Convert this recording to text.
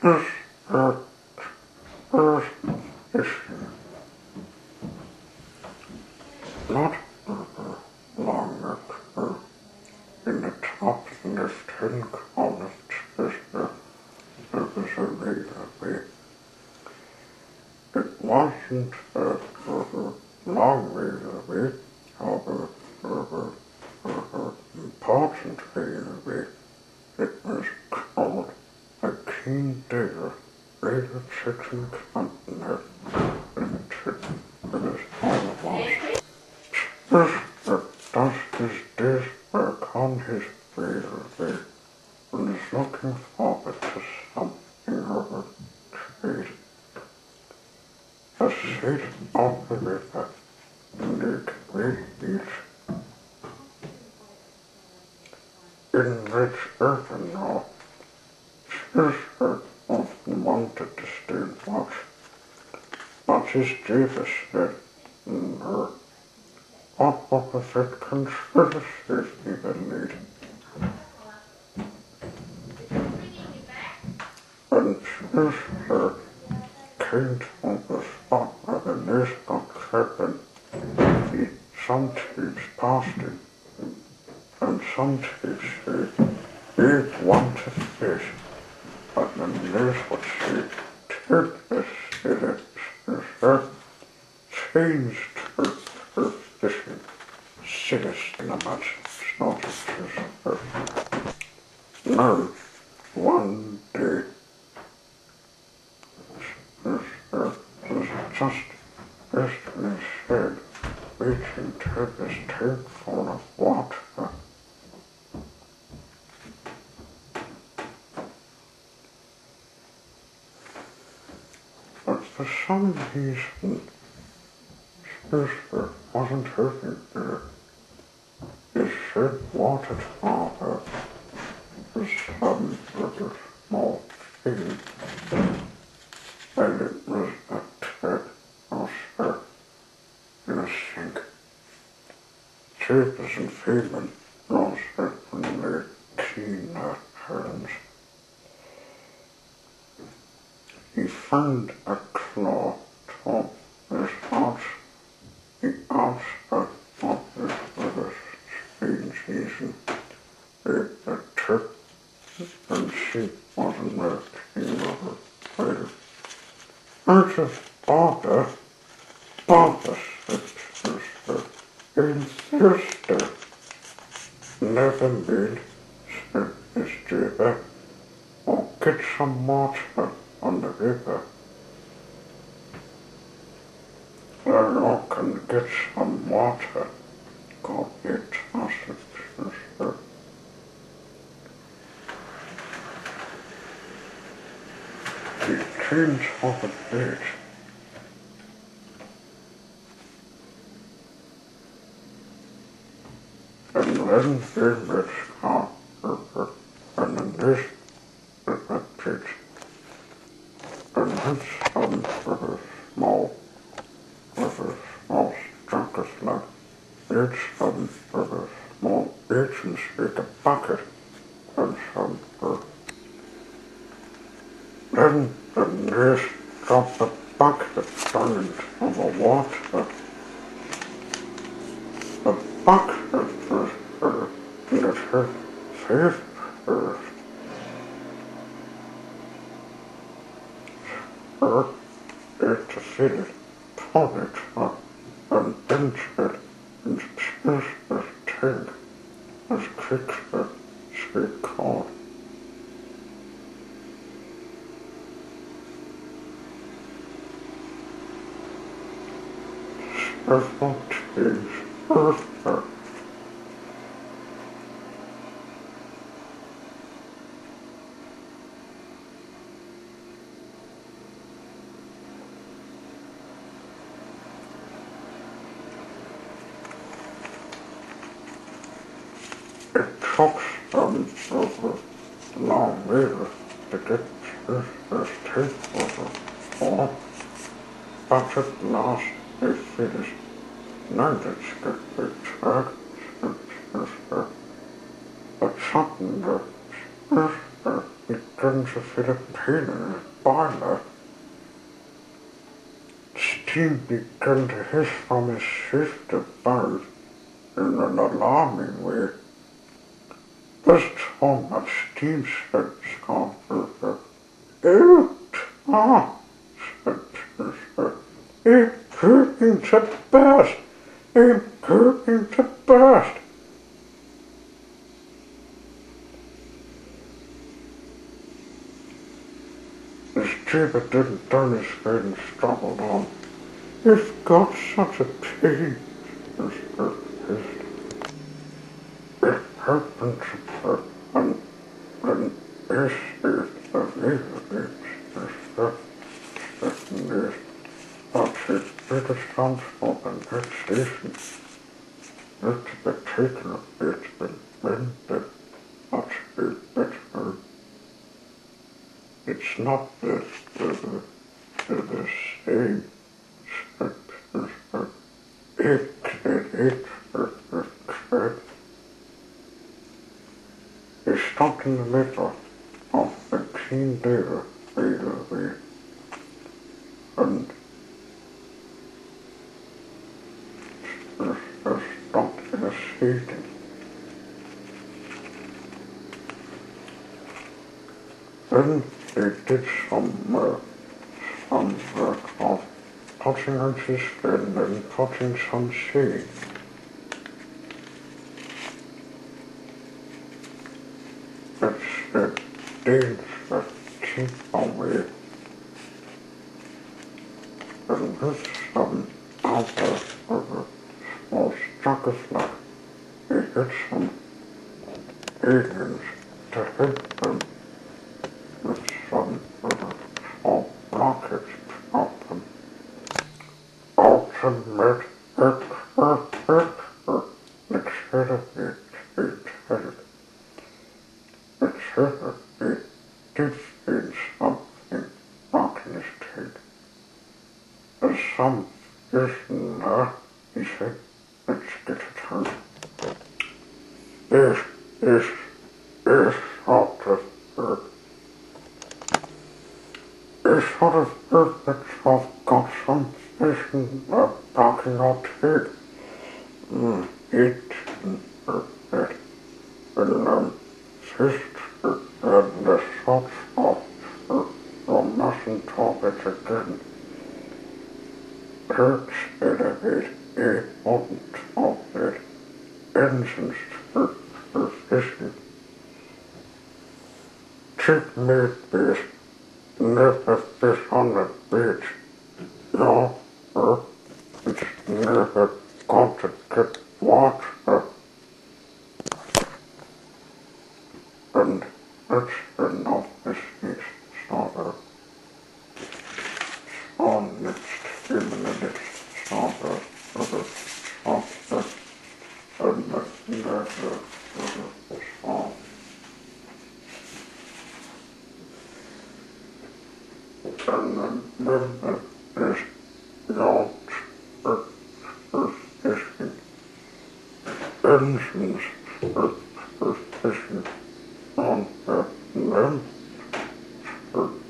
It's not long in the top of this 10 columns is a reader. It wasn't a long reader, however, important reader. It was called a keen digger, rated 16 continent, limited. It is all it was. Does his day's work on his reader and is looking forward to something of a trade. A seat of the river, and it reads in rich earthenware. Sister often wanted to stay watch, but his Davis said, no. What opposite conspiracies even need? And sister came to the spot where the news got driven. He sometimes passed it, and sometimes he wanted to fish, but the news would say, take this sister, changed her fishing. Sickest in a much snorted sister. No, one day, sister was just in his head, reaching to this tankful of water. But for some reason, sister wasn't hurting there. His head watered harder. The sun was a small thing, and it was a tad or so in a sink. Shapers and feeling was certainly keener hands. He found a claw top his heart. He asked her what this was a spring season. They took, and she wasn't the king of her place. I just Barbara, said sister, insisted. Never mind, said Miss Jabber. I'll get some water on the river. I can get some water. God, it, I said sister. He changed off a bit. And then he met our river, and in this river pit, and his son with a small structus like each son with a small agency, a bucket, and some then the nurse dropped the bucket down into the water. The bucket was let her face first. Interceded, pulled her, and entered into sister's tank as quickly as she could. Several days after, it took some over long years to get sister's tank over, but at last they finished. Now let's get the track, said sister. But suddenly, sister began to Filipinos boiler. Steam began to hiss from his sister boat in an alarming way. This time that steam said Scarper, said Sister, it's cooking to burst, it's cooking to burst. The skipper didn't turn his head and struggled on. You've got such a pity, Sister hissed. It happened to her, and this is the reason this, but his biggest transport and taxation. It's been taken a bit, been mended, much better. It's not the same. He stopped in the middle of the clean deer away, and stopped in a seat. Then he did some work of cutting out his skin and cutting some seed. It's the deeds that keep away. And with some other small struck of luck, he hit some aliens to hit them with some small rockets of them. Ultimate it did feel something back in his head. There's some vision there, he said. Let's get it home. This sort of bird. This sort of bird that's got some vision barking out here. Sister and the shots off, you mustn't talk it again. Hurts it wouldn't talk it. Engines are fishing. Cheap meat fish, never fish on the beach. No, it's never got to get water. And that's enough business, Sawyer. On next 2 minutes, Sawyer, and never, Sawyer. And remember this, yacht, fishing, engines, fishing. On the limb,